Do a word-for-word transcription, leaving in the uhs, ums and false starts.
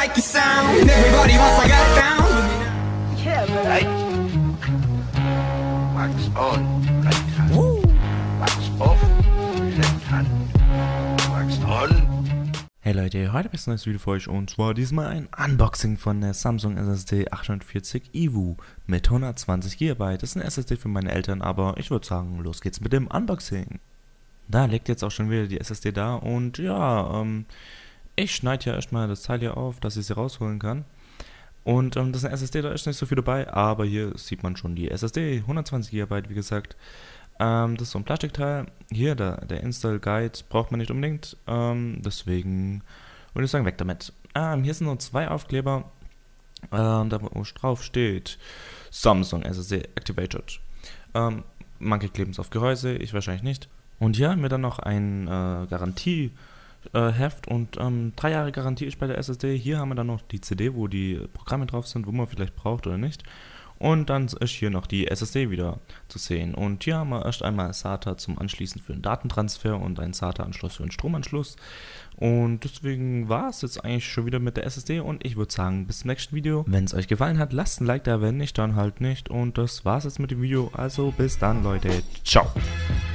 like your sound. Everybody wants to get down. Yeah, but Right. Wax on, right hand. Woo. Wax off, left hand. Wax on. Hey Leute, heute habe ich ein neues Video für euch und zwar diesmal ein Unboxing von der Samsung S S D achthundertvierzig Evo mit hundertzwanzig Gigabyte. Das ist eine S S D für meine Eltern, aber ich würde sagen, los geht's mit dem Unboxing. Da liegt jetzt auch schon wieder die S S D da und ja, ähm, ich schneide ja erstmal das Teil hier auf, dass ich sie rausholen kann. Und ähm, das ist eine S S D, da ist nicht so viel dabei, aber hier sieht man schon die S S D, hundertzwanzig Gigabyte, wie gesagt. Ähm, das ist so ein Plastikteil. Hier, der, der Install Guide braucht man nicht unbedingt. Ähm, deswegen würde ich sagen, weg damit. Ähm, hier sind nur zwei Aufkleber. Ähm, da wo drauf steht Samsung S S D Activated. Ähm, manche kleben es auf Gehäuse, ich wahrscheinlich nicht. Und hier haben wir dann noch ein äh, Garantieheft äh, und ähm, drei Jahre Garantie ist bei der S S D. Hier haben wir dann noch die C D, wo die Programme drauf sind, wo man vielleicht braucht oder nicht. Und dann ist hier noch die S S D wieder zu sehen. Und hier haben wir erst einmal SATA zum Anschließen für den Datentransfer und einen SATA-Anschluss für den Stromanschluss. Und deswegen war es jetzt eigentlich schon wieder mit der S S D. Und ich würde sagen, bis zum nächsten Video. Wenn es euch gefallen hat, lasst ein Like da, wenn nicht, dann halt nicht. Und das war's jetzt mit dem Video. Also bis dann, Leute. Ciao.